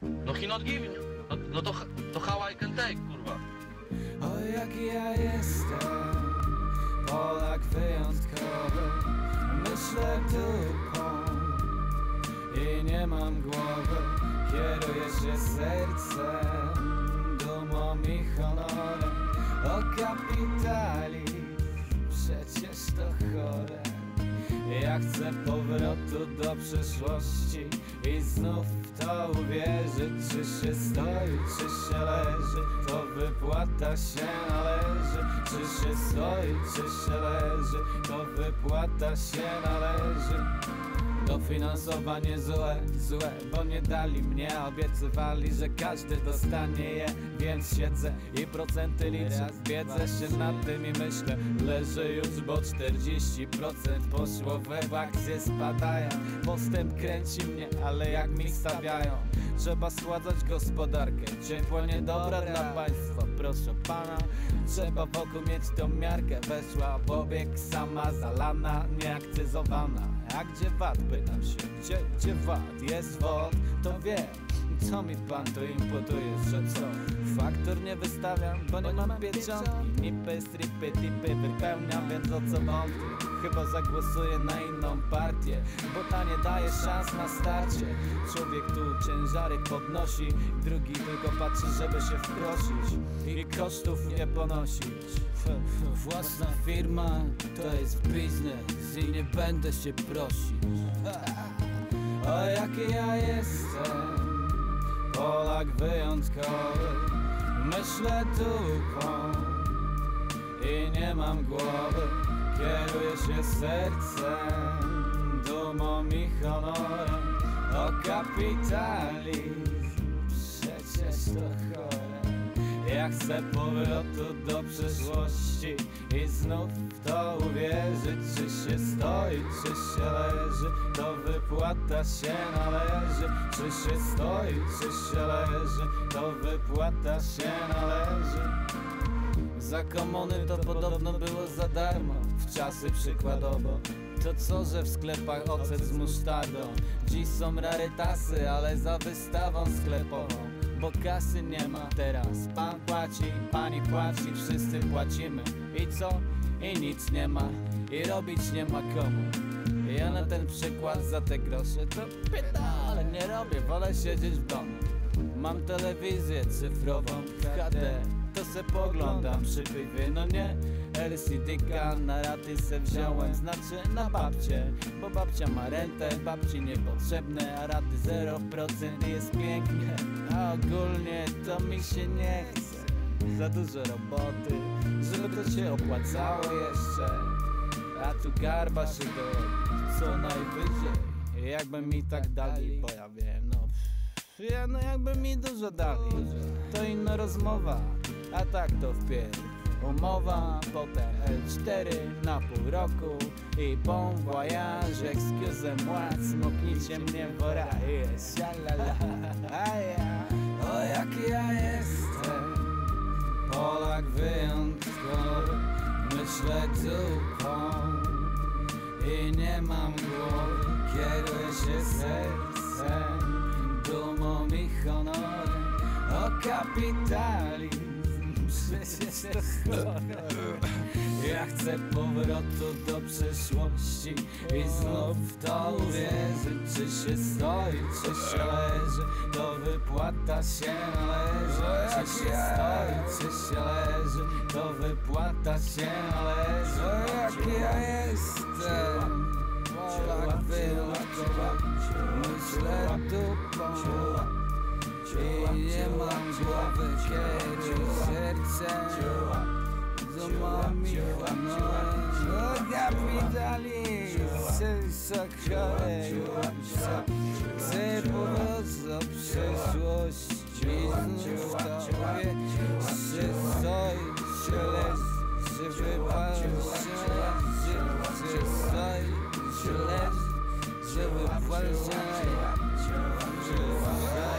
No he not giving. No to how I can take, kurwa. O jaki ja jestem Polak wyjątkowy. Myślę dupą i nie mam głowy. Kieruję się sercem, dumą i honorem. O kapitalizm, przecież to chore. Ja chcę powrotu do przeszłości i znów w to uwierzyć. Czy się stoi, czy się leży, to wypłata się należy. Czy się stoi, czy się leży, to wypłata się należy. Dofinansowanie złe, bo nie dali mnie, a obiecywali, że każdy dostanie je. Więc siedzę i procenty liczę, zbiedzę się nad tym i myślę, leżę już, bo 40% poszło w akcje spadają. Postęp kręci mnie, ale jak mi stawiają, trzeba schładzać gospodarkę, ciepło niedobra dla państwa, proszę pana. Trzeba wokół mieć tą miarkę, weszła w obieg sama zalana, nieakcyzowana. A gdzie VAT? Pytam się, gdzie VAT? Jest WOT, to wiem. Co mi pan tu imputuje, że co? Faktur nie wystawiam, bo nie mam pieczątki. Nipy, stripy, tipy wypełniam, więc o co wątpię? Chyba zagłosuję na inną partię, bo ta nie daje szans na starcie. Człowiek tu ciężary podnosi, drugi tylko patrzy, żeby się wprosić i kosztów nie ponosić. Własna firma to jest biznes i nie będę się prosić. O jaki ja jestem Polak wyjątkowy. Myślę dupą i nie mam głowy. Kieruję się sercem, dumą i honorem. O kapitalizm, przecież to chore. Ja chcę powrotu do przeszłości i znów w to uwierzyć. Czy się stoi, czy się leży, to wypłata się należy. Czy się stoi, czy się leży, to wypłata się należy. Za komuny to podobno było za darmo, w czasy przykładowo. To co, że w sklepach ocet z musztardą. Dziś są rarytasy, ale za wystawą sklepową, bo kasy nie ma teraz. Pan płaci, pani płaci, wszyscy płacimy. I co? I nic nie ma, i robić nie ma komu. Ja na ten przykład za te grosze to ale nie robię, wolę siedzieć w domu. Mam telewizję cyfrową w HD, to se poglądam przy piwie, no nie LCD-ka na raty se wziąłem, znaczy na babcię, bo babcia ma rentę, babci niepotrzebne, a raty 0% jest pięknie. A ogólnie to mi się nie chce, za dużo roboty, żeby to się opłacało jeszcze. A tu garba się do co najwyżej, jakby mi tak dali, bo ja wiem, no jakby mi dużo dali, to inna rozmowa. A tak to wpierw umowa, potem L4 na pół roku i bon voyage, excusez-moi, smoknijcie mnie w oraje, sialala. O jaki ja jestem Polak wyjątkowy. Myślę dupą i nie mam głowy. Kieruję się sercem, dumą i honorem. O kapitalizm, przecież to chore. Ja chcę powrotu do przeszłości i znów w to uwierzyć. Czy się stoi, czy się leży, to wypłata się należy. Czy się stoi, czy się leży, to wypłata się należy. O jaki ja jestem Polak wyjątkowy. Myślę dupą i nie mam głowy. Kieruję sercem, dumą i honorem. O kapitalizm, przecież to chore. Chcę powrót do przeszłości i znów to wie. Czy stoi, czy leży, czy wypala się leży. Czy stoi, czy leży, czy wypala się leży.